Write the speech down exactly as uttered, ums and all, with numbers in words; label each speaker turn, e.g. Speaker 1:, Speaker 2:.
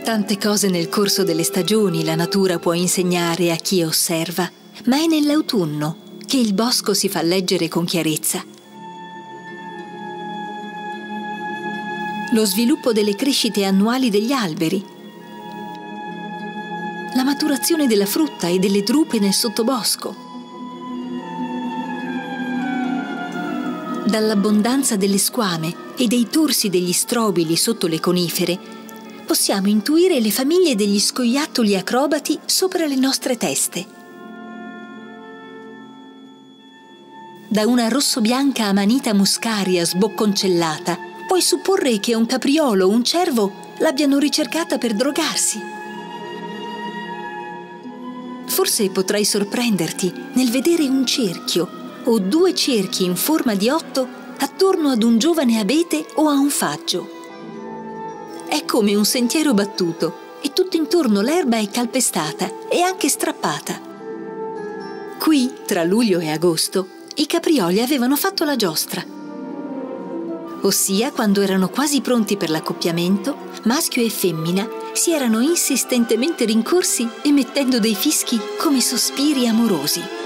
Speaker 1: Tante cose nel corso delle stagioni la natura può insegnare a chi osserva, ma è nell'autunno che il bosco si fa leggere con chiarezza. Lo sviluppo delle crescite annuali degli alberi, la maturazione della frutta e delle drupe nel sottobosco, dall'abbondanza delle squame e dei torsi degli strobili sotto le conifere, possiamo intuire le famiglie degli scoiattoli acrobati sopra le nostre teste. Da una rosso-bianca amanita muscaria sbocconcellata, puoi supporre che un capriolo o un cervo l'abbiano ricercata per drogarsi. Forse potrai sorprenderti nel vedere un cerchio o due cerchi in forma di otto attorno ad un giovane abete o a un faggio. È come un sentiero battuto e tutto intorno l'erba è calpestata e anche strappata. Qui, tra luglio e agosto, i caprioli avevano fatto la giostra. Ossia, quando erano quasi pronti per l'accoppiamento, maschio e femmina si erano insistentemente rincorsi emettendo dei fischi come sospiri amorosi.